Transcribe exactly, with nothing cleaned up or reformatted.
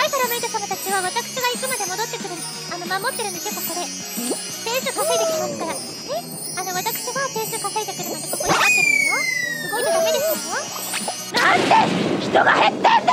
イファラメイト様たちは私が行くまで戻ってくる、あの、守ってるんですよ、ここで。点数稼いできますから。ね。あの、私が点数稼いでくるので、ここで待ってるんですよ。動いちゃダメですよ。 なんで人が減ってん